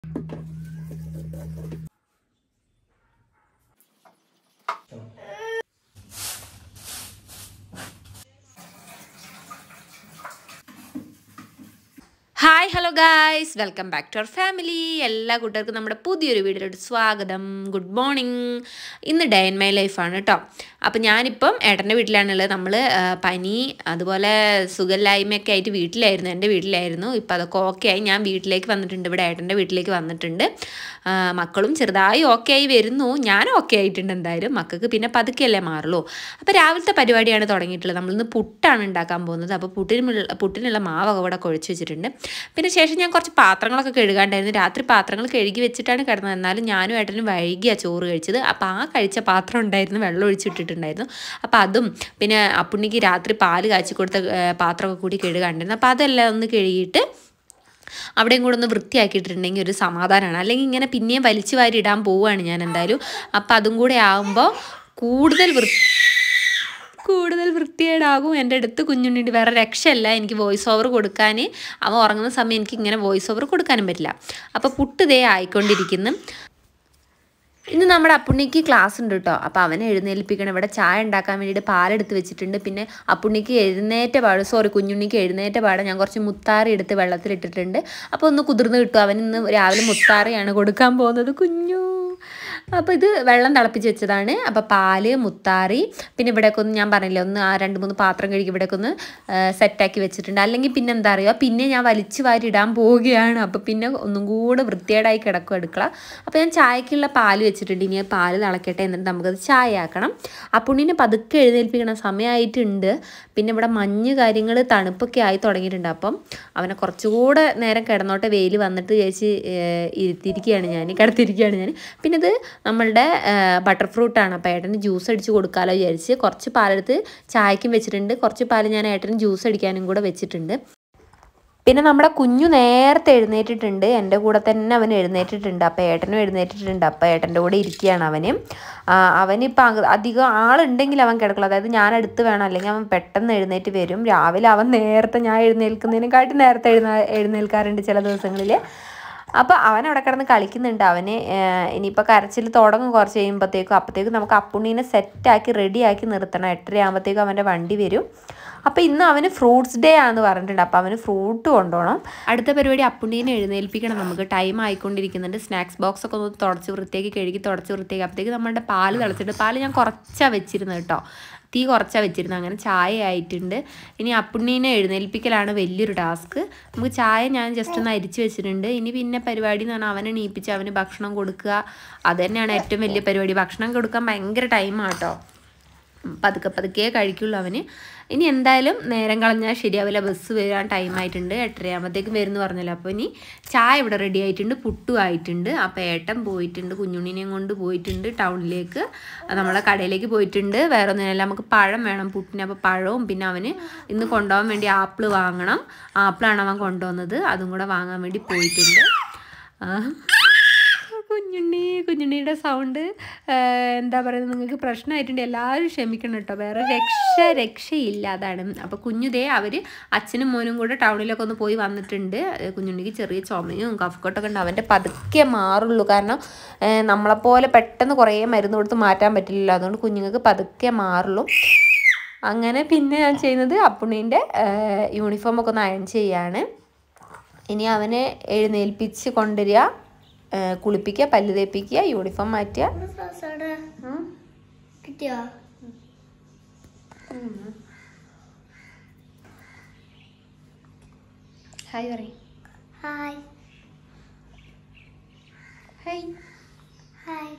Hi hello guys, welcome back to our family. എല്ലാ കൂട്ടുകാർക്കും നമ്മുടെ പുതിയൊരു വീഡിയോയിലോട്ട് സ്വാഗതം. Good morning. ഇന്ന് ഡേ ഇൻ മൈ ലൈഫാണ് കേട്ടോ. അപ്പോൾ ഞാനിപ്പം ഏട്ടൻ്റെ വീട്ടിലാണുള്ളത്. നമ്മൾ പനി അതുപോലെ സുഖമില്ലായ്മയൊക്കെ ആയിട്ട് വീട്ടിലായിരുന്നു, എൻ്റെ വീട്ടിലായിരുന്നു. ഇപ്പോൾ അതൊക്കെ ഓക്കെ ആയി. ഞാൻ വീട്ടിലേക്ക് വന്നിട്ടുണ്ട്, ഇവിടെ ഏട്ടൻ്റെ വീട്ടിലേക്ക് വന്നിട്ടുണ്ട്. മക്കളും ചെറുതായി ഓക്കെ ആയി വരുന്നു. ഞാൻ ഓക്കെ ആയിട്ടുണ്ട് എന്തായാലും. മക്കൾക്ക് പിന്നെ പതുക്കെയല്ലേ മാറുള്ളൂ. അപ്പോൾ രാവിലത്തെ പരിപാടിയാണ് തുടങ്ങിയിട്ടുള്ളത്. നമ്മളിന്ന് പുട്ടാണ് ഉണ്ടാക്കാൻ പോകുന്നത്. അപ്പോൾ പുട്ടിനുള്ള മാവൊക്കെ ഇവിടെ കുഴച്ച് വെച്ചിട്ടുണ്ട്. പിന്നെ ശേഷം ഞാൻ കുറച്ച് പാത്രങ്ങളൊക്കെ കഴുകാണ്ടായിരുന്നു. രാത്രി പാത്രങ്ങൾ കഴുകി വെച്ചിട്ടാണ് കിടന്നത്. എന്നാലും ഞാനും ഏട്ടനും വൈകിയാണ് ചോറ് കഴിച്ചത്. അപ്പോൾ ആ കഴിച്ച പാത്രം ഉണ്ടായിരുന്നു, വെള്ളം ഒഴിച്ചിട്ടിട്ടുണ്ടായിരുന്നു. അപ്പോൾ അതും പിന്നെ അപ്പുണ്ണിക്ക് രാത്രി പാല് കാച്ചി കൊടുത്ത പാത്രമൊക്കെ കൂടി കഴുകാണ്ടായിരുന്നു. അപ്പോൾ അതെല്ലാം ഒന്ന് കഴുകിയിട്ട് അവിടെയും കൂടെ ഒന്ന് വൃത്തിയാക്കിയിട്ടുണ്ടെങ്കിൽ ഒരു സമാധാനമാണ്. അല്ലെങ്കിൽ ഇങ്ങനെ പിന്നെയും വലിച്ചു വാരി ഇടാൻ പോവുകയാണ് ഞാൻ എന്തായാലും. അപ്പോൾ അതും കൂടെ ആകുമ്പോൾ കൂടുതൽ വൃത്തികേടാകും. എൻ്റെ അടുത്ത് കുഞ്ഞുണ്ണിട്ട് വേറെ രക്ഷയല്ല. എനിക്ക് വോയിസ് ഓവർ കൊടുക്കാൻ, അവൻ ഉറങ്ങുന്ന സമയം എനിക്ക് ഇങ്ങനെ വോയിസ് ഓവർ കൊടുക്കാനും പറ്റില്ല. അപ്പോൾ പുട്ട് ദേ ആയിക്കൊണ്ടിരിക്കുന്നു. ഇന്ന് നമ്മുടെ അപ്പുണ്ണിക്ക് ക്ലാസ് ഉണ്ട് കേട്ടോ. അപ്പോൾ അവനെ എഴുന്നേൽപ്പിക്കണം. ഇവിടെ ചായ ഉണ്ടാക്കാൻ വേണ്ടിയിട്ട് പാലെടുത്ത് വെച്ചിട്ടുണ്ട്. പിന്നെ അപ്പുണ്ണിക്ക് കുഞ്ഞുണ്ണിക്ക് എഴുന്നേറ്റ പാടെ ഞാൻ കുറച്ച് മുത്താറി എടുത്ത് വെള്ളത്തിലിട്ടിട്ടുണ്ട്. അപ്പോൾ ഒന്ന് കുതിർന്ന് കിട്ടും. അവൻ ഇന്ന് രാവിലെ മുത്താറിയാണ് കൊടുക്കാൻ പോകുന്നത്. കുഞ്ഞു അപ്പോൾ ഇത് വെള്ളം തിളപ്പിച്ച് വെച്ചതാണ്. അപ്പോൾ പാല്, മുത്താറി, പിന്നെ ഇവിടെയൊക്കെ ഒന്ന് ഞാൻ പറഞ്ഞില്ലേ, ഒന്ന് 2-3 പാത്രം കഴുകി ഇവിടെയൊക്കെ ഒന്ന് സെറ്റാക്കി വെച്ചിട്ടുണ്ട്. അല്ലെങ്കിൽ പിന്നെ എന്താ പറയുക, പിന്നെ ഞാൻ വലിച്ചു വാരി ഇടാൻ പോവുകയാണ്. അപ്പോൾ പിന്നെ ഒന്നും കൂടെ വൃത്തികേടായി കിടക്കും അടുക്കള. അപ്പോൾ ഞാൻ ചായക്കുള്ള പാല് വെച്ചിട്ടുണ്ട്. ഇനി പാല് തിളക്കട്ടെ, എന്നിട്ട് നമുക്കത് ചായ ആക്കണം. അപ്പുണ്ണിനെ പതുക്കെ എഴുന്നേൽപ്പിക്കണം, സമയമായിട്ടുണ്ട്. പിന്നെ ഇവിടെ മഞ്ഞ് കാര്യങ്ങൾ തണുപ്പൊക്കെ ആയി തുടങ്ങിയിട്ടുണ്ട്. അപ്പം അവനെ കുറച്ചുകൂടെ നേരം കിടന്നോട്ടെ, വെയിൽ വന്നിട്ട് ചേച്ചി കിടത്തിയിരിക്കുകയാണ് ഞാൻ. പിന്നെ ഇത് നമ്മളുടെ ബട്ടർ ഫ്രൂട്ടാണ്. അപ്പോൾ ഏട്ടന് ജ്യൂസ് അടിച്ച് കൊടുക്കാമല്ലോ വിചാരിച്ച് കുറച്ച് പാലെടുത്ത് ചായക്കും വെച്ചിട്ടുണ്ട്. കുറച്ച് പാല് ഞാൻ ഏട്ടന് ജ്യൂസ് അടിക്കാനും കൂടെ വെച്ചിട്ടുണ്ട്. പിന്നെ നമ്മുടെ കുഞ്ഞു നേരത്തെ എഴുന്നേറ്റിട്ടുണ്ട്, എൻ്റെ കൂടെ തന്നെ അവൻ എഴുന്നേറ്റിട്ടുണ്ട്. അപ്പോൾ ഏട്ടനും എഴുന്നേറ്റിട്ടുണ്ട്. അപ്പോൾ ഏട്ടൻ്റെ കൂടെ ഇരിക്കുകയാണ് അവനിപ്പോൾ അധികം ആളുണ്ടെങ്കിൽ അവൻ കിടക്കുള്ളൂ. അതായത് ഞാൻ അടുത്ത് വേണം, അല്ലെങ്കിൽ അവൻ പെട്ടെന്ന് എഴുന്നേറ്റ് വരും. രാവിലെ അവൻ നേരത്തെ, ഞാൻ എഴുന്നേൽക്കുന്നതിനെക്കാട്ടി നേരത്തെ എഴുന്നേൽക്കാറുണ്ട് ചില ദിവസങ്ങളിൽ. അപ്പോൾ അവൻ അവിടെ കിടന്ന് കളിക്കുന്നുണ്ട്. അവന് ഇനിയിപ്പോൾ കരച്ചിൽ തുടങ്ങും കുറച്ച് കഴിയുമ്പോഴത്തേക്കും. നമുക്ക് അപ്പുണ്ണീനെ സെറ്റാക്കി റെഡിയാക്കി നിർത്തണം. 8:30 ആകുമ്പോഴത്തേക്കും അവൻ്റെ വണ്ടി വരും. അപ്പോൾ ഇന്ന് അവന് ഫ്രൂട്ട്സ് ഡേ ആണെന്ന് പറഞ്ഞിട്ടുണ്ട്. അപ്പോൾ അവന് ഫ്രൂട്ട് കൊണ്ടുപോകണം. അടുത്ത പരിപാടി അപ്പുണ്ണീനെ എഴുന്നേൽപ്പിക്കണം. നമുക്ക് ടൈം ആയിക്കൊണ്ടിരിക്കുന്നുണ്ട്. സ്നാക്സ് ബോക്സ് ഒക്കെ ഒന്ന് തുടച്ച് വൃത്തിയാക്കി അപ്പോഴത്തേക്ക് നമ്മുടെ പാല് തിളച്ചിട്ട്, പാല് ഞാൻ കുറച്ചാണ് വെച്ചിരുന്നത് കേട്ടോ, തീ കുറച്ചാണ് വെച്ചിരുന്നത്. അങ്ങനെ ചായ ആയിട്ടുണ്ട്. ഇനി അപ്പുണ്ണീനെ എഴുന്നേൽപ്പിക്കലാണ് വലിയൊരു ടാസ്ക്. നമുക്ക് ചായ ഞാൻ ജസ്റ്റ് ഒന്ന് അരിച്ച് വെച്ചിട്ടുണ്ട്. ഇനി പിന്നെ പരിപാടി എന്ന് പറഞ്ഞാൽ അവനെ എണീപ്പിച്ച് അവന് ഭക്ഷണം കൊടുക്കുക. അത് തന്നെയാണ് ഏറ്റവും വലിയ പരിപാടി. ഭക്ഷണം കൊടുക്കാൻ ഭയങ്കര ടൈമാണ് കേട്ടോ. പതുക്കെ കഴിക്കുള്ളൂ അവന്. ഇനി എന്തായാലും നേരം കളഞ്ഞാൽ ശരിയാവില്ല, ബസ് വരാൻ ടൈമായിട്ടുണ്ട്. 8:30 ആകുമ്പോഴത്തേക്കും വരുമെന്ന് പറഞ്ഞല്ലോ. അപ്പോൾ ഇനി ചായ ഇവിടെ റെഡി ആയിട്ടുണ്ട്, പുട്ടും ആയിട്ടുണ്ട്. അപ്പോൾ ഏട്ടൻ പോയിട്ടുണ്ട്, കുഞ്ഞുണ്ണിനെയും കൊണ്ട് പോയിട്ടുണ്ട് ടൗണിലേക്ക്, നമ്മളെ കടയിലേക്ക് പോയിട്ടുണ്ട്. വേറെ ഒന്നുമില്ല, നമുക്ക് പഴം വേണം പുട്ടിന്. അപ്പോൾ പഴവും പിന്നെ അവന് ഇന്ന് കൊണ്ടുപോകാൻ വേണ്ടി ആപ്പിൾ വാങ്ങണം. ആപ്പിളാണ് അവൻ കൊണ്ടുവന്നത്, അതും കൂടെ വാങ്ങാൻ വേണ്ടി പോയിട്ടുണ്ട്. കുഞ്ഞുണ്ണിയുടെ സൗണ്ട് എന്താ പറയുന്നത്, നിങ്ങൾക്ക് പ്രശ്നമായിട്ടുണ്ട്. എല്ലാവരും ക്ഷമിക്കണം കേട്ടോ, വേറെ രക്ഷയില്ല, അതാണ്. അപ്പോൾ കുഞ്ഞുതേ അവർ അച്ഛനും മോനും കൂടെ ടൗണിലൊക്കെ ഒന്ന് പോയി വന്നിട്ടുണ്ട്. കുഞ്ഞുണ്ണിക്ക് ചെറിയ ചുമയും കഫക്കെട്ടൊക്കെ ഉണ്ട്. അവൻ്റെ പതുക്കെ മാറുള്ളൂ, കാരണം നമ്മളെപ്പോലെ പെട്ടെന്ന് കുറേ മരുന്ന് കൊടുത്ത് മാറ്റാൻ പറ്റില്ലല്ലോ. അതുകൊണ്ട് കുഞ്ഞുങ്ങൾക്ക് പതുക്കെ മാറുള്ളൂ. അങ്ങനെ പിന്നെ ഞാൻ ചെയ്യുന്നത് അപ്പുണ്ണീൻ്റെ യൂണിഫോമൊക്കെ ഒന്ന് അയൺ ചെയ്യാണ്. ഇനി അവനെ എഴുന്നേൽപ്പിച്ച് കൊണ്ടുവരിക, കുളിപ്പിക്കുക, പല്ല് തേപ്പിക്കുക, യൂണിഫോം മാറ്റുക. ഹായ് പറയും. Hi hi hi.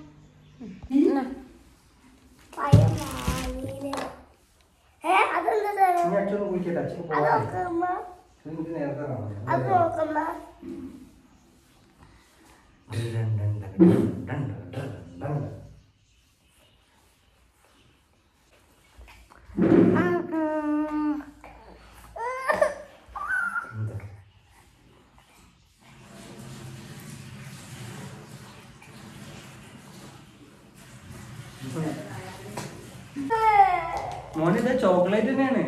മോനിത് ചോക്ലേറ്റ് തന്നെയാണ്.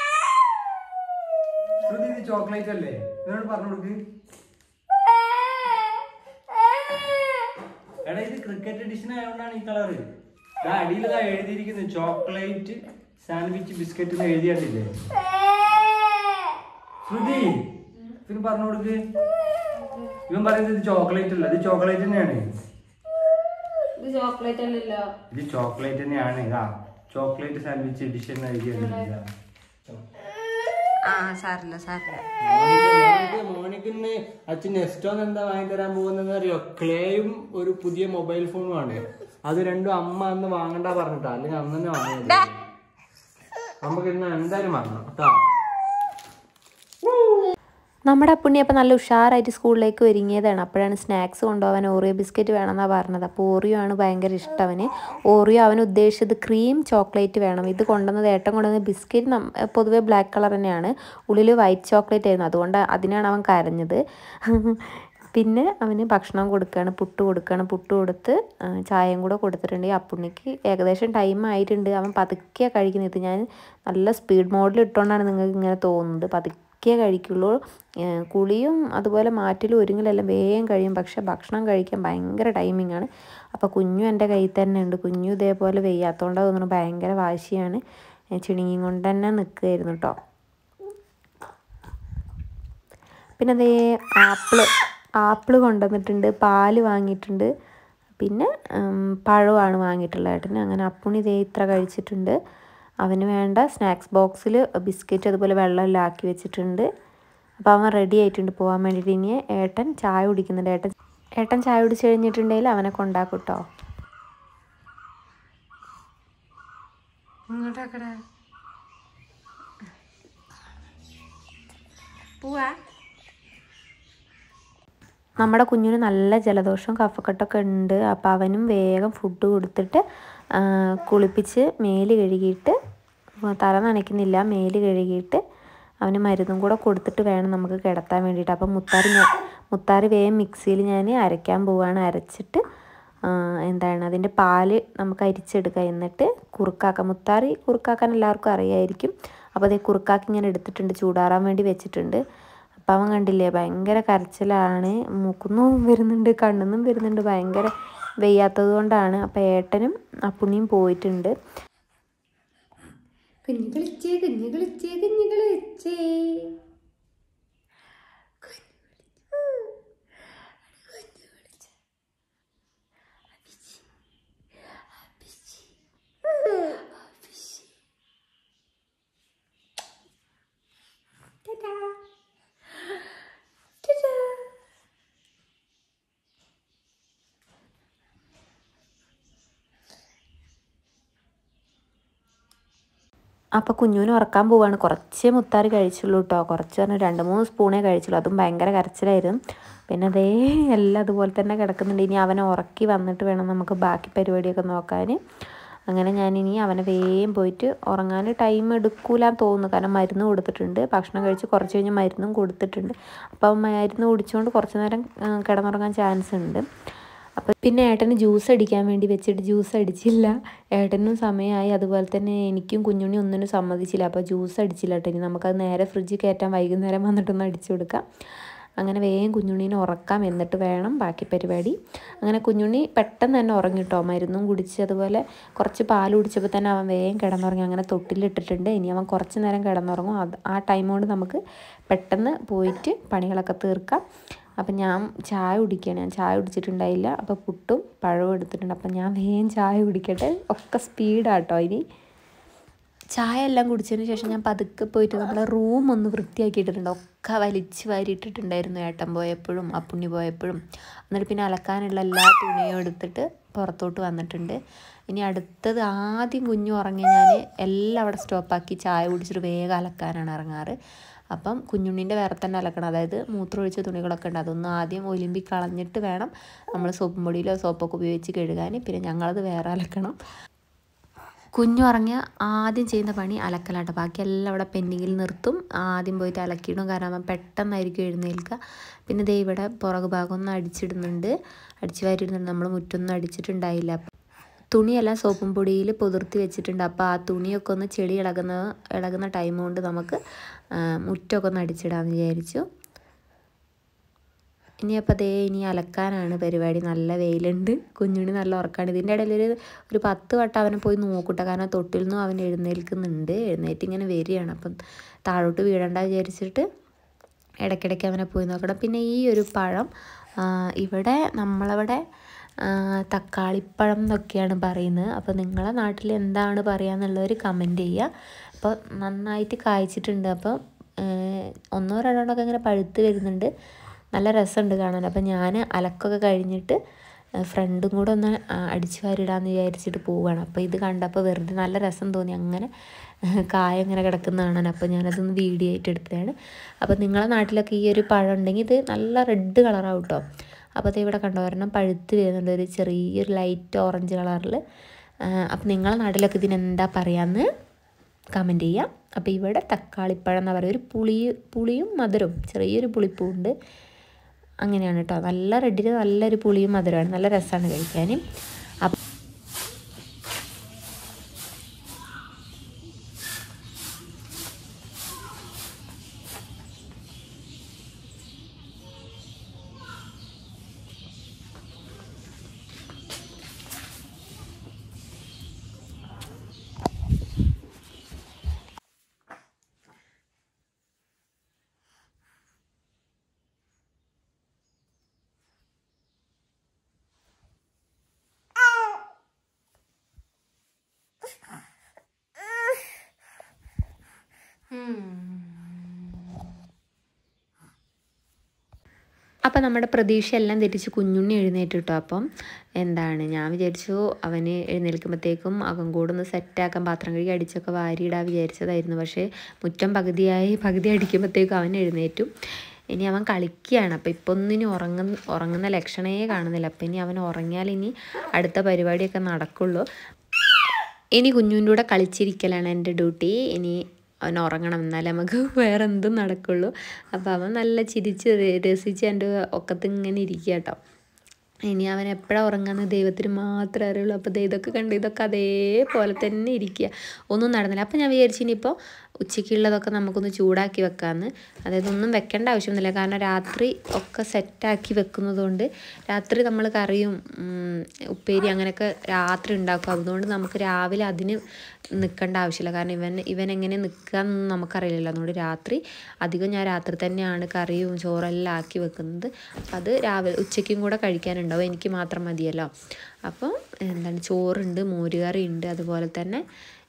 ചോക്ലേറ്റ് അല്ലേ, എന്നോട് പറഞ്ഞു കൊടുക്ക്. എടാ ഇത് ക്രിക്കറ്റ് എഡിഷൻ ആയതുകൊണ്ടാണ് ഈ കളറ്. അടിയിൽ എഴുതിയിരിക്കുന്നത് ചോക്ലേറ്റ് സാൻഡ്വിച്ച് ബിസ്ക്കറ്റ് എന്ന് എഴുതിയിട്ടില്ലേ ശ്രുതി? പിന്നെ പറഞ്ഞു കൊടുക്ക്. ഇവൻ പറയുന്നത് ഇത് ചോക്ലേറ്റ് അല്ല, ഇത് ചോക്ലേറ്റ് തന്നെയാണ്. ഇത് ചോക്ലേറ്റ് അല്ലല്ലോ, ഇത് ചോക്ലേറ്റ് തന്നെയാണ്. ഇതാ ചോക്ലേറ്റ് സാൻഡ്വിച്ച് എഡിഷൻ എഴുതിയിട്ടില്ല. മോണിക്കിന് അച്ഛൻ നെസ്റ്റോന്ന് എന്താ വാങ്ങിത്തരാൻ പോകുന്നത് അറിയോ? ക്ലേയും ഒരു പുതിയ മൊബൈൽ ഫോണും ആണ്. അത് രണ്ടും അമ്മ അന്ന് വാങ്ങണ്ട പറഞ്ഞിട്ടാ, അല്ലെങ്കിൽ അന്ന് തന്നെ വാങ്ങിയത്. നമുക്ക് ഇന്ന് എന്തായാലും വാങ്ങണം കേട്ടോ. നമ്മുടെ അപ്പുണ്ണി അപ്പോൾ നല്ല ഉഷാറായിട്ട് സ്കൂളിലേക്ക് ഒരുങ്ങിയതാണ്. അപ്പോഴാണ് സ്നാക്സ് കൊണ്ടുപോകാൻ ഓറിയോ ബിസ്ക്കറ്റ് വേണമെന്നാണ് പറഞ്ഞത്. അപ്പോൾ ഓറിയോ ആണ് ഭയങ്കര ഇഷ്ടം അവന്. ഓറിയോ അവൻ ഉദ്ദേശിച്ചത് ക്രീം ചോക്ലേറ്റ് വേണം. ഇത് കൊണ്ടുവന്നത് ഏട്ടൻ കൊണ്ടുവന്നത് ബിസ്ക്കറ്റ് പൊതുവേ ബ്ലാക്ക് കളർ തന്നെയാണ്, ഉള്ളിൽ വൈറ്റ് ചോക്ലേറ്റ് ആയിരുന്നു. അതുകൊണ്ട് അതിനാണ് അവൻ കരഞ്ഞത്. പിന്നെ അവന് ഭക്ഷണം കൊടുക്കുകയാണ്, പുട്ട് കൊടുക്കുകയാണ്. പുട്ട് കൊടുത്ത് ചായയും കൂടെ കൊടുത്തിട്ടുണ്ട്. ഈ അപ്പുണ്ണിക്ക് ഏകദേശം ടൈം ആയിട്ടുണ്ട്. അവൻ പതുക്കെ കഴിക്കുന്നത്. ഞാൻ നല്ല സ്പീഡ് മോഡിൽ ഇട്ടുകൊണ്ടാണ് നിങ്ങൾക്ക് ഇങ്ങനെ തോന്നുന്നത്. പതുക്കെ കഴിക്കുള്ളൂ. കുളിയും അതുപോലെ മാറ്റലും ഒരുങ്ങലെല്ലാം വേഗം കഴിയും. പക്ഷെ ഭക്ഷണം കഴിക്കാൻ ഭയങ്കര ടൈമിംഗ് ആണ്. അപ്പോൾ കുഞ്ഞു എൻ്റെ കയ്യിൽ തന്നെ ഉണ്ട്. കുഞ്ഞു ഇതേപോലെ വെയ്യാത്തതുകൊണ്ട് തോന്നുന്നു ഭയങ്കര വാശിയാണ്. ചിണുങ്ങിയും കൊണ്ട് തന്നെ നിൽക്കുകയായിരുന്നു കേട്ടോ. പിന്നെ അതേ ആപ്പിള് കൊണ്ടുവന്നിട്ടുണ്ട്, പാല് വാങ്ങിയിട്ടുണ്ട്, പിന്നെ പഴമാണ് വാങ്ങിയിട്ടുള്ളത് ഏട്ടന്. അങ്ങനെ അപ്പുണ്ണി ഇതേ ഇത്ര കഴിച്ചിട്ടുണ്ട്. അവന് വേണ്ട സ്നാക്സ് ബോക്സിൽ ബിസ്ക്കറ്റ് അതുപോലെ വെള്ളമെല്ലാം ആക്കി വെച്ചിട്ടുണ്ട്. അപ്പോൾ അവൻ റെഡി ആയിട്ടുണ്ട് പോകാൻ വേണ്ടിയിട്ട്. ഇനി ഏട്ടൻ ചായ കുടിക്കുന്നുണ്ട്. ഏട്ടൻ ചായ കുടിച്ച് കഴിഞ്ഞിട്ടുണ്ടെങ്കിൽ അവനെ കൊണ്ടാക്കും കേട്ടോ. നമ്മുടെ കുഞ്ഞിന് നല്ല ജലദോഷവും കഫക്കെട്ടൊക്കെ ഉണ്ട്. അപ്പോൾ അവനും വേഗം ഫുഡ് കൊടുത്തിട്ട് കുളിപ്പിച്ച് മേല് കഴുകിയിട്ട്, തല നനയ്ക്കുന്നില്ല, മേല് കഴുകിയിട്ട് അവന് മരുന്നും കൂടെ കൊടുത്തിട്ട് വേണം നമുക്ക് കിടത്താൻ വേണ്ടിയിട്ട്. അപ്പം മുത്താറി വേഗം മിക്സിയിൽ ഞാൻ അരയ്ക്കാൻ പോവുകയാണ്. അരച്ചിട്ട് അതിൻ്റെ പാല് നമുക്ക് അരിച്ചെടുക്കുക, എന്നിട്ട് കുറുക്കാക്കാം. മുത്താറി കുറുക്കാക്കാൻ എല്ലാവർക്കും അറിയായിരിക്കും. അപ്പോൾ അതേ കുറുക്കാക്കി ഇങ്ങനെ എടുത്തിട്ടുണ്ട്, ചൂടാറാൻ വേണ്ടി വെച്ചിട്ടുണ്ട്. അപ്പം അവൻ കണ്ടില്ലേ ഭയങ്കര കരച്ചിലാണ്, മൂക്കുന്നും വരുന്നുണ്ട്, കണ്ണുന്നും വരുന്നുണ്ട്, ഭയങ്കര വെയ്യാത്തത് കൊണ്ടാണ്. അപ്പം ഏട്ടനും അപ്പുണ്ണിയും പോയിട്ടുണ്ട്. കുഞ്ഞു കളിച്ചേ കുഞ്ഞു കളിച്ചേ കുഞ്ഞു കളിച്ചേ. അപ്പോൾ കുഞ്ഞുവിനെ ഉറക്കാൻ പോവുകയാണ്. കുറച്ച് മുത്താറി കഴിച്ചുള്ളൂ കേട്ടോ, കുറച്ച് പറഞ്ഞാൽ 2-3 സ്പൂണേ കഴിച്ചുള്ളൂ. അതും ഭയങ്കര കരച്ചിലായിരുന്നു. പിന്നെ അതേ എല്ലാം അതുപോലെ തന്നെ കിടക്കുന്നുണ്ട്. ഇനി അവനെ ഉറക്കി വന്നിട്ട് വേണം നമുക്ക് ബാക്കി പരിപാടിയൊക്കെ നോക്കാൻ. അങ്ങനെ ഞാനിനി അവനെ വേഗം പോയിട്ട് ഉറങ്ങാൻ ടൈം എടുക്കൂലെന്ന് തോന്നുന്നു, കാരണം മരുന്ന് കൊടുത്തിട്ടുണ്ട്. ഭക്ഷണം കഴിച്ച് കുറച്ച് കഴിഞ്ഞ് മരുന്നും കൊടുത്തിട്ടുണ്ട്. അപ്പോൾ മരുന്ന് കുടിച്ചുകൊണ്ട് കുറച്ച് നേരം കിടന്നുറങ്ങാൻ ചാൻസ് ഉണ്ട്. അപ്പോൾ പിന്നെ ഏട്ടന് ജ്യൂസ് അടിക്കാൻ വേണ്ടി വെച്ചിട്ട് ജ്യൂസ് അടിച്ചില്ല. ഏട്ടനും സമയമായി, അതുപോലെ തന്നെ എനിക്കും കുഞ്ഞുണ്ണി ഒന്നിനും സമ്മതിച്ചില്ല. അപ്പോൾ ജ്യൂസ് അടിച്ചില്ല കേട്ടോ. ഇനി നമുക്കത് നേരെ ഫ്രിഡ്ജിൽ കയറ്റാൻ വൈകുന്നേരം വന്നിട്ടൊന്ന് അടിച്ചു കൊടുക്കാം. അങ്ങനെ വേഗം കുഞ്ഞുണ്ണീനെ ഉറക്കാം, എന്നിട്ട് വേണം ബാക്കി പരിപാടി. അങ്ങനെ കുഞ്ഞുണ്ണി പെട്ടെന്ന് തന്നെ ഉറങ്ങി കേട്ടോ, മരുന്നും കുടിച്ച് അതുപോലെ കുറച്ച് പാൽ കുടിച്ചപ്പോൾ തന്നെ അവൻ വേഗം കിടന്നുറങ്ങി. അങ്ങനെ തൊട്ടിലിട്ടിട്ടുണ്ട്. ഇനി അവൻ കുറച്ച് നേരം കിടന്നുറങ്ങും. ആ ടൈം കൊണ്ട് നമുക്ക് പെട്ടെന്ന് പോയിട്ട് പണികളൊക്കെ തീർക്കാം. അപ്പം ഞാൻ ചായ കുടിക്കുകയാണ്. ഞാൻ ചായ കുടിച്ചിട്ടുണ്ടായില്ല. അപ്പോൾ പുട്ടും പഴവും എടുത്തിട്ടുണ്ട്. അപ്പം ഞാൻ വേഗം ചായ കുടിക്കട്ടെ. ഒക്കെ സ്പീഡാട്ടോ. ഇനി ചായ എല്ലാം കുടിച്ചതിന് ശേഷം ഞാൻ പതുക്കെ പോയിട്ട് നമ്മുടെ റൂം ഒന്ന് വൃത്തിയാക്കിയിട്ടിട്ടുണ്ട്. ഒക്കെ വലിച്ച് വാരിയിട്ടിട്ടുണ്ടായിരുന്നു ഏട്ടൻ പോയപ്പോഴും അപ്പുണ്ണി പോയപ്പോഴും. എന്നിട്ട് പിന്നെ അലക്കാനുള്ള എല്ലാ തുണിയും എടുത്തിട്ട് പുറത്തോട്ട് വന്നിട്ടുണ്ട്. ഇനി അടുത്തത് ആദ്യം കുഞ്ഞു ഉറങ്ങി ഞാൻ എല്ലാം അവിടെ സ്റ്റോപ്പാക്കി ചായ കുടിച്ചിട്ട് വേഗം അലക്കാനാണ് ഇറങ്ങാറ്. അപ്പം കുഞ്ഞുണ്ണീൻ്റെ വേറെ തന്നെ അലക്കണം. അതായത് മൂത്രമൊഴിച്ച തുണികളൊക്കെ ഉണ്ട്, അതൊന്നും ആദ്യം ഒലിമ്പി കളഞ്ഞിട്ട് വേണം നമ്മൾ സോപ്പും പൊടിയിലോ സോപ്പൊക്കെ ഉപയോഗിച്ച് കഴുകാൻ. പിന്നെ ഞങ്ങളത് വേറെ അലക്കണം. കുഞ്ഞു ഉറങ്ങിയ ആദ്യം ചെയ്യുന്ന പണി അലക്കലാട്ടോ. ബാക്കിയെല്ലാം അവിടെ പെൻഡിങ്ങിൽ നിർത്തും, ആദ്യം പോയിട്ട് അലക്കിയിടും. കാരണം പെട്ടെന്നായിരിക്കും എഴുന്നേൽക്കുക. പിന്നെ ദേ ഇവിടെ പുറകു ഭാഗം ഒന്ന് അടിച്ചു വാരിയിടുന്നുണ്ട്. നമ്മൾ മുറ്റൊന്നും അടിച്ചിട്ടുണ്ടായില്ല. തുണിയെല്ലാം സോപ്പും പൊടിയിൽ പുതിർത്തി വെച്ചിട്ടുണ്ട്. അപ്പോൾ ആ തുണിയൊക്കെ ഒന്ന് ചെടി ഇളകുന്ന ടൈം കൊണ്ട് നമുക്ക് മുറ്റമൊക്കെ ഒന്ന് അടിച്ചിടാമെന്ന് വിചാരിച്ചു. ഇനി അപ്പോൾ ഇനി അലക്കാനാണ് പരിപാടി. നല്ല വെയിലുണ്ട്, കുഞ്ഞുണ്ണി നല്ല ഉറക്കമാണ്. ഇതിൻ്റെ ഇടയിൽ ഒരു 10 വട്ടം അവനെ പോയി നോക്കൂട്ടെ, കാരണം തൊട്ടിൽ നിന്നും അവൻ എഴുന്നേൽക്കുന്നുണ്ട്. എഴുന്നേറ്റ് ഇങ്ങനെ വരികയാണ്. അപ്പം താഴോട്ട് വീഴണ്ട വിചാരിച്ചിട്ട് ഇടയ്ക്കിടയ്ക്ക് അവനെ പോയി നോക്കണം. പിന്നെ ഈ ഒരു പഴം ഇവിടെ നമ്മളവിടെ തക്കാളിപ്പഴം എന്നൊക്കെയാണ് പറയുന്നത്. അപ്പോൾ നിങ്ങളെ നാട്ടിൽ എന്താണ് പറയുക എന്നുള്ളവർ കമൻറ്റ് ചെയ്യുക. അപ്പോൾ നന്നായിട്ട് കായ്ച്ചിട്ടുണ്ട്. അപ്പോൾ 1-2 ഇങ്ങനെ പഴുത്ത് വരുന്നുണ്ട്. നല്ല രസമുണ്ട് കാണാൻ. അപ്പം ഞാൻ അലക്കൊക്കെ കഴിഞ്ഞിട്ട് ഫ്രണ്ടും കൂടെ ഒന്ന് അടിച്ചു വാരിടാമെന്ന് വിചാരിച്ചിട്ട് പോവുകയാണ്. അപ്പോൾ ഇത് കണ്ടപ്പോൾ വെറുതെ നല്ല രസം തോന്നി, അങ്ങനെ കായ ഇങ്ങനെ കിടക്കുന്ന കാണാൻ. അപ്പോൾ ഞാനതൊന്ന് വീഡിയോ ആയിട്ട് എടുത്തതാണ്. അപ്പോൾ നിങ്ങളെ നാട്ടിലൊക്കെ ഈ ഒരു പഴം ഉണ്ടെങ്കിൽ ഇത് നല്ല റെഡ് കളറാവും കേട്ടോ. അപ്പോൾ അത് ഇവിടെ കണ്ടോ, ഒരെണ്ണം പഴുത്ത് വരുന്നുണ്ട്, ഒരു ചെറിയൊരു ലൈറ്റ് ഓറഞ്ച് കളറിൽ. അപ്പോൾ നിങ്ങളെ നാട്ടിലൊക്കെ ഇതിനെന്താ പറയാമെന്ന് കമൻറ്റ് ചെയ്യാം. അപ്പോൾ ഇവിടെ തക്കാളിപ്പഴം എന്ന് പറയുക, ഒരു പുളിയും മധുരവും, ചെറിയൊരു പുളിപ്പുണ്ട്. അങ്ങനെയാണ് കേട്ടോ. നല്ല റെഡിന് നല്ലൊരു പുളിയും മധുരമാണ്, നല്ല രസമാണ് കഴിക്കാൻ. അപ്പം നമ്മുടെ പ്രതീക്ഷയെല്ലാം തെറ്റിച്ച് കുഞ്ഞുണ്ണി എഴുന്നേറ്റ് കിട്ടും. അപ്പം ഞാൻ വിചാരിച്ചു അവന് എഴുന്നേൽക്കുമ്പോഴത്തേക്കും കൂടെ ഒന്ന് സെറ്റാക്കാൻ പാത്രം കഴുകി അടിച്ചൊക്കെ വാരിയിടാൻ വിചാരിച്ചതായിരുന്നു. പക്ഷേ മുറ്റം പകുതി അടിക്കുമ്പോഴത്തേക്കും അവൻ എഴുന്നേറ്റു. ഇനി അവൻ കളിക്കുകയാണ്. അപ്പോൾ ഇപ്പോൾ ഒന്നിനും ഉറങ്ങുന്ന ലക്ഷണമേ കാണുന്നില്ല. അപ്പം ഇനി അവൻ ഉറങ്ങിയാൽ ഇനി അടുത്ത പരിപാടിയൊക്കെ നടക്കുള്ളൂ. ഇനി കുഞ്ഞുവിൻ്റെ കൂടെ കളിച്ചിരിക്കലാണ് എൻ്റെ ഡ്യൂട്ടി. ഇനി അവൻ ഉറങ്ങണം, എന്നാലേ നമുക്ക് വേറെ എന്തും നടക്കുള്ളൂ. അപ്പോൾ അവൻ നല്ല ചിരിച്ച് രസിച്ച് എൻ്റെ ഒക്കത്ത് ഇങ്ങനെ ഇരിക്കുക കേട്ടോ. ഇനി അവൻ എപ്പോഴാണ് ഉറങ്ങുന്നത് ദൈവത്തിന് മാത്രമേ അറിയുള്ളൂ. അപ്പോൾ ഇതൊക്കെ കണ്ട് ഇതൊക്കെ അതേപോലെ തന്നെ ഇരിക്കുക, ഒന്നും നടന്നില്ല. അപ്പോൾ ഞാൻ വിചാരിച്ചു ഇനിയിപ്പോൾ ഉച്ചയ്ക്കുള്ളതൊക്കെ നമുക്കൊന്ന് ചൂടാക്കി വെക്കാമെന്ന്. അതായത് ഒന്നും വെക്കേണ്ട ആവശ്യമൊന്നുമില്ല, കാരണം രാത്രി ഒക്കെ സെറ്റാക്കി വെക്കുന്നത് കൊണ്ട് രാത്രി നമ്മൾ കറിയും ഉപ്പേരി അങ്ങനെയൊക്കെ രാത്രി ഉണ്ടാക്കും. അതുകൊണ്ട് നമുക്ക് രാവിലെ അതിന് നിൽക്കേണ്ട ആവശ്യമില്ല, കാരണം ഇവൻ എങ്ങനെ നിൽക്കുകയെന്നൊന്നും നമുക്കറിയില്ലല്ലോ. അതുകൊണ്ട് ഞാൻ രാത്രി തന്നെയാണ് കറിയും ചോറെല്ലാം ആക്കി വെക്കുന്നത്. അത് രാവിലെ ഉച്ചയ്ക്കും കൂടെ കഴിക്കാനുണ്ടാവും, എനിക്ക് മാത്രം മതിയല്ലോ. അപ്പോൾ ചോറുണ്ട്, മോരുകറി ഉണ്ട്, അതുപോലെ തന്നെ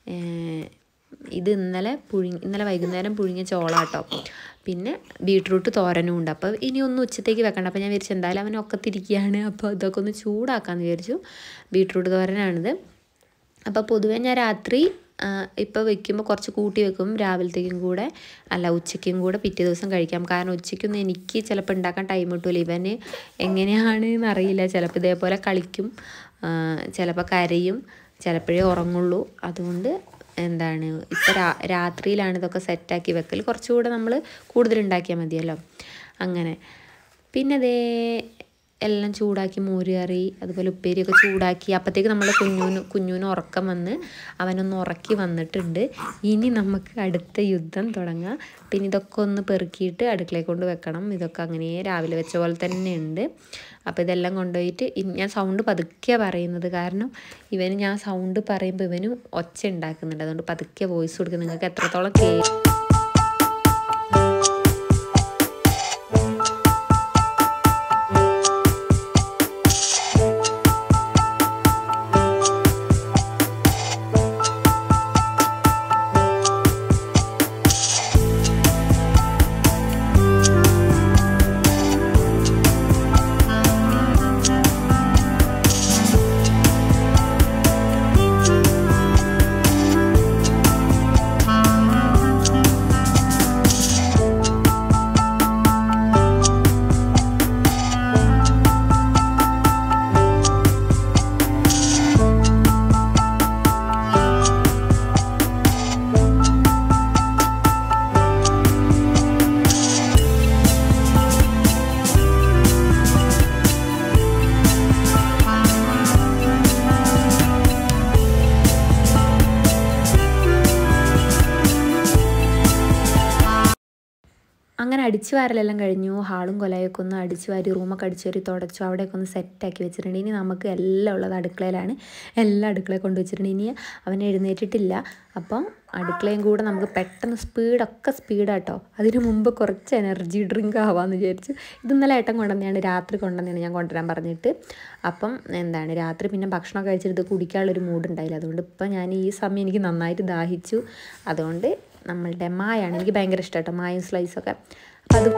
ഇത് ഇന്നലെ വൈകുന്നേരം പുഴുങ്ങിയ ചോളാട്ടോ. പിന്നെ ബീട്രൂട്ട് തോരനും ഉണ്ട്. അപ്പോൾ ഇനി ഒന്നും ഉച്ചത്തേക്ക് വെക്കണ്ട. അപ്പോൾ ഞാൻ വിചാരിച്ചു എന്തായാലും അവൻ ഒക്കത്തിരിക്കുകയാണ്, അപ്പോൾ ഇതൊക്കെ ഒന്ന് ചൂടാക്കാമെന്ന് വിചാരിച്ചു. ബീട്രൂട്ട് തോരനാണിത്. അപ്പോൾ പൊതുവേ ഞാൻ രാത്രി ഇപ്പോൾ വെക്കുമ്പോൾ കുറച്ച് കൂട്ടി വെക്കും, രാവിലത്തേക്കും കൂടെ ഉച്ചയ്ക്കും കൂടെ പിറ്റേ ദിവസം കഴിക്കാം. കാരണം ഉച്ചയ്ക്കൊന്നും എനിക്ക് ചിലപ്പോൾ ഉണ്ടാക്കാൻ ടൈം കിട്ടുമല്ലോ. ഇവന് എങ്ങനെയാണെന്ന് അറിയില്ല, ചിലപ്പോൾ ഇതേപോലെ കളിക്കും, ചിലപ്പോൾ കരയും, ചിലപ്പോഴേ ഉറങ്ങുള്ളൂ. അതുകൊണ്ട് ഇപ്പോൾ രാത്രിയിലാണ് ഇതൊക്കെ സെറ്റാക്കി വെക്കൽ. കുറച്ചുകൂടെ നമ്മൾ കൂടുതലുണ്ടാക്കിയാൽ മതിയല്ലോ. അങ്ങനെ പിന്നെ എല്ലാം ചൂടാക്കി, മോരുകറി അതുപോലെ ഉപ്പേരിയൊക്കെ ചൂടാക്കി. അപ്പോഴത്തേക്ക് നമ്മൾ കുഞ്ഞൂന് ഉറക്കം വന്ന് അവനൊന്ന് ഉറക്കി വന്നിട്ടുണ്ട്. ഇനി നമുക്ക് അടുത്ത യുദ്ധം തുടങ്ങാം. പിന്നെ ഇതൊക്കെ ഒന്ന് പെറുക്കിയിട്ട് അടുക്കളയിൽ കൊണ്ട് വെക്കണം. ഇതൊക്കെ അങ്ങനെ രാവിലെ വെച്ച പോലെ തന്നെ ഉണ്ട്. അപ്പോൾ ഇതെല്ലാം കൊണ്ടുപോയിട്ട് ഞാൻ സൗണ്ട് പതുക്കെ പറയുന്നത്, കാരണം ഞാൻ സൗണ്ട് പറയുമ്പോൾ ഇവനും ഒച്ച ഉണ്ടാക്കുന്നുണ്ട്. അതുകൊണ്ട് പതുക്കെ വോയിസ് കൊടുക്കും. നിങ്ങൾക്ക് എത്രത്തോളം അങ്ങനെ അടിച്ചു വാരലെല്ലാം കഴിഞ്ഞു. ഹാളും കൊലയൊക്കെ ഒന്ന് അടിച്ചു വാരി, റൂമൊക്കെ അടിച്ചു വാരി തുടച്ചു, അവിടെയൊക്കെ ഒന്ന് സെറ്റാക്കി വെച്ചിട്ടുണ്ട്. ഇനി നമുക്ക് എല്ലാം ഉള്ളത് അടുക്കളയിലാണ്. എല്ലാം അടുക്കളയിൽ കൊണ്ട് വെച്ചിട്ടുണ്ട്. ഇനി അവൻ എഴുന്നേറ്റിട്ടില്ല. അപ്പം അടുക്കളയും കൂടെ നമുക്ക് പെട്ടെന്ന് സ്പീഡാട്ടോ. അതിന് മുമ്പ് കുറച്ച് എനർജി ഡ്രിങ്ക് ആവാമെന്ന് വിചാരിച്ചു. ഇത് ഇന്നലെ ഏട്ടൻ കൊണ്ടുവന്നെയാണ്, രാത്രി കൊണ്ടുവന്നെയാണ് ഞാൻ കൊണ്ടുവരാൻ പറഞ്ഞിട്ട്. അപ്പം രാത്രി പിന്നെ ഭക്ഷണം കഴിച്ചിട്ട് കുടിക്കാനുള്ളൊരു മൂഡുണ്ടായില്ല. അതുകൊണ്ട് ഇപ്പം ഞാൻ ഈ സമയം എനിക്ക് നന്നായിട്ട് ദാഹിച്ചു. അതുകൊണ്ട് നമ്മളുടെ മായാണ് എനിക്ക് ഭയങ്കര ഇഷ്ടം കേട്ടോ, മായും സ്ലൈസൊക്കെ. അപ്പം അത്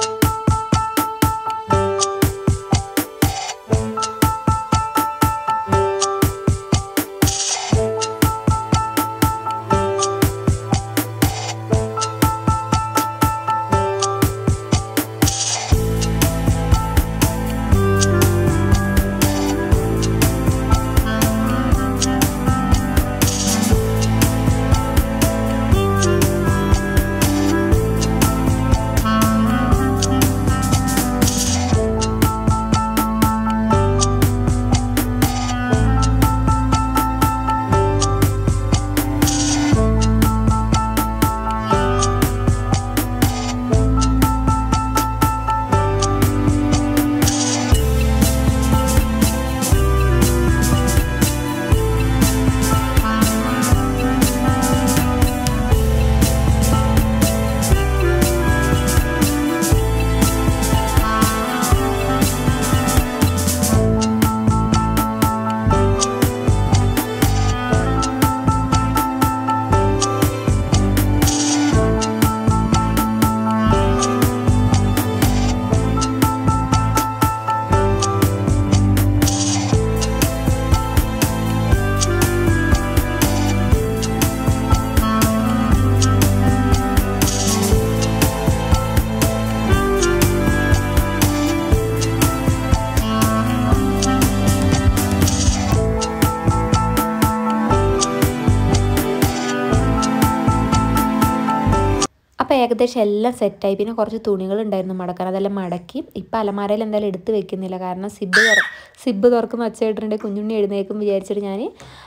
അപ്പോൾ ഏകദേശം എല്ലാം സെറ്റായി. പിന്നെ കുറച്ച് തുണികളുണ്ടായിരുന്നു മടക്കാൻ, അതെല്ലാം മടക്കി. ഇപ്പം അലമാരയിൽ എന്തായാലും എടുത്ത് വെക്കുന്നില്ല, കാരണം സിബ് തുറക്കുന്ന ഒച്ച കേട്ടിട്ടുണ്ടെങ്കിൽ കുഞ്ഞുണ്ണി എഴുന്നേക്കും വിചാരിച്ചിട്ട് ഞാൻ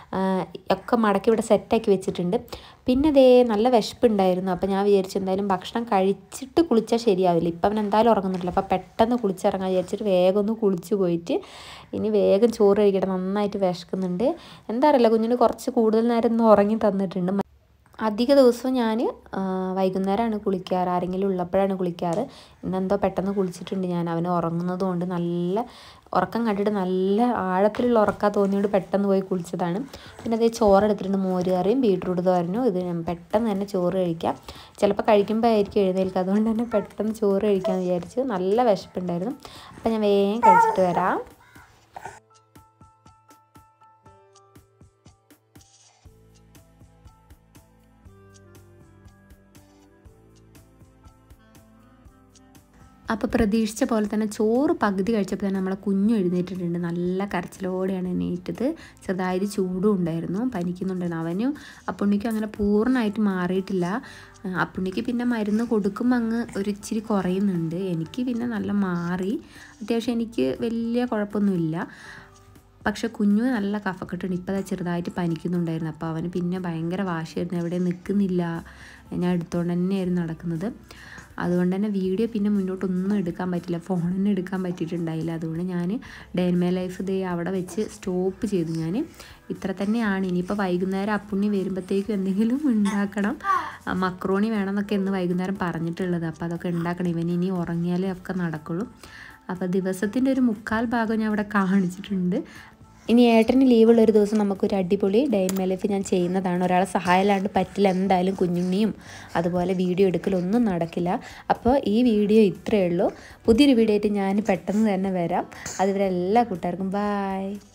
ഒക്കെ മടക്കി ഇവിടെ സെറ്റാക്കി വെച്ചിട്ടുണ്ട്. പിന്നെ അതേ നല്ല വിശപ്പുണ്ടായിരുന്നു. അപ്പോൾ ഞാൻ വിചാരിച്ചു എന്തായാലും ഭക്ഷണം കഴിച്ചിട്ട് കുളിച്ചാൽ ശരിയാവില്ല. ഇപ്പം അവൻ എന്തായാലും ഉറങ്ങുന്നില്ല. അപ്പോൾ പെട്ടെന്ന് കുളിച്ചിറങ്ങാൻ വിചാരിച്ചിട്ട് വേഗം ഒന്ന് കുളിച്ച് പോയിട്ട് ഇനി വേഗം ചോറ് കഴിക്കട്ടെ. നന്നായിട്ട് വിശക്കുന്നുണ്ട്. എന്താ അറിയില്ല, കുഞ്ഞിന് കുറച്ച് കൂടുതൽ നേരം ഒന്ന് ഉറങ്ങി തന്നിട്ടുണ്ട്. അധിക ദിവസവും ഞാൻ വൈകുന്നേരമാണ് കുളിക്കാറ്, ആരെങ്കിലും ഉള്ളപ്പോഴാണ് കുളിക്കാറ്. ഇന്നെന്തോ പെട്ടെന്ന് കുളിച്ചിട്ടുണ്ട് ഞാൻ. അവന് ഉറങ്ങുന്നത് കൊണ്ട് നല്ല ഉറക്കം കണ്ടിട്ട് നല്ല ആഴത്തിലുള്ള ഉറക്കം തോന്നിയോണ്ട് പെട്ടെന്ന് പോയി കുളിച്ചതാണ്. പിന്നെ അതേ ചോറെടുത്തിട്ടുണ്ട്, മോര് കറിയും ബീട്രൂട്ട് തോരനും. ഇത് പെട്ടെന്ന് തന്നെ ചോറ് കഴിക്കാം. ചിലപ്പോൾ കഴിക്കുമ്പോൾ ആയിരിക്കും എഴുന്നേൽക്കുക, അതുകൊണ്ട് തന്നെ പെട്ടെന്ന് ചോറ് കഴിക്കാമെന്ന് വിചാരിച്ചു. നല്ല വിശപ്പുണ്ടായിരുന്നു. അപ്പോൾ ഞാൻ വേഗം കഴിച്ചിട്ട് വരാം. അപ്പോൾ പ്രതീക്ഷിച്ച പോലെ തന്നെ ചോറ് പകുതി കഴിച്ചപ്പോൾ തന്നെ നമ്മളെ കുഞ്ഞു എഴുന്നേറ്റിട്ടുണ്ട്. നല്ല കരച്ചിലോടെയാണ് എണീറ്റത്. ചെറുതായിട്ട് ചൂടും ഉണ്ടായിരുന്നു, പനിക്കുന്നുണ്ടായിരുന്നു. അവനും അപ്പുണ്ണിക്കും അങ്ങനെ പൂർണ്ണമായിട്ട് മാറിയിട്ടില്ല. അപ്പുണ്ണിക്ക് പിന്നെ മരുന്ന് കൊടുക്കുമ്പോൾ അങ്ങ് ഒരു ഇച്ചിരി കുറയുന്നുണ്ട്. എനിക്ക് പിന്നെ നല്ല മാറി. അത്യാവശ്യം എനിക്ക് വലിയ കുഴപ്പമൊന്നുമില്ല. പക്ഷെ കുഞ്ഞു നല്ല കഫക്കെട്ടുണ്ട്. ഇപ്പോൾ ചെറുതായിട്ട് പനിക്കുന്നുണ്ടായിരുന്നു. അപ്പോൾ അവന് പിന്നെ ഭയങ്കര വാശിയായിരുന്നു, എവിടെ നിൽക്കുന്നില്ല. ഞാൻ എടുത്തുകൊണ്ട് തന്നെയായിരുന്നു നടക്കുന്നത്. അതുകൊണ്ട് തന്നെ വീഡിയോ പിന്നെ മുന്നോട്ടൊന്നും എടുക്കാൻ പറ്റില്ല, ഫോണിന് എടുക്കാൻ പറ്റിയിട്ടുണ്ടായില്ല. അതുകൊണ്ട് ഞാൻ ഡേ ഇൻ മൈ ലൈഫ് അവിടെ വെച്ച് സ്റ്റോപ്പ് ചെയ്തു. ഞാൻ ഇത്ര തന്നെയാണ്. ഇനിയിപ്പോൾ വൈകുന്നേരം അപ്പുണ്ണി വരുമ്പോഴത്തേക്കും എന്തെങ്കിലും ഉണ്ടാക്കണം. മക്രോണി വേണമെന്നൊക്കെ ഇന്ന് വൈകുന്നേരം പറഞ്ഞിട്ടുള്ളത്. അപ്പോൾ അതൊക്കെ ഉണ്ടാക്കണം. ഇവൻ ഇനി ഉറങ്ങിയാലേ ഒക്കെ നടക്കുള്ളൂ. അപ്പോൾ ദിവസത്തിൻ്റെ ഒരു 1/4 ഭാഗം ഞാൻ അവിടെ കാണിച്ചിട്ടുണ്ട്. ഇനി ഏട്ടന് ലീവുള്ളൊരു ദിവസം നമുക്കൊരു അടിപൊളി ഡേ ഇൻ മൈ ലൈഫ് ഞാൻ ചെയ്യുന്നതാണ്. ഒരാളെ സഹായമില്ലാണ്ട് പറ്റില്ല എന്തായാലും. കുഞ്ഞുണ്ണിയും അതുപോലെ വീഡിയോ എടുക്കലൊന്നും നടക്കില്ല. അപ്പോൾ ഈ വീഡിയോ ഇത്രയേ ഉള്ളൂ. പുതിയൊരു വീഡിയോ ആയിട്ട് ഞാൻ പെട്ടെന്ന് തന്നെ വരാം. അതുവരെ എല്ലാ കൂട്ടുകാർക്കും ബായ്.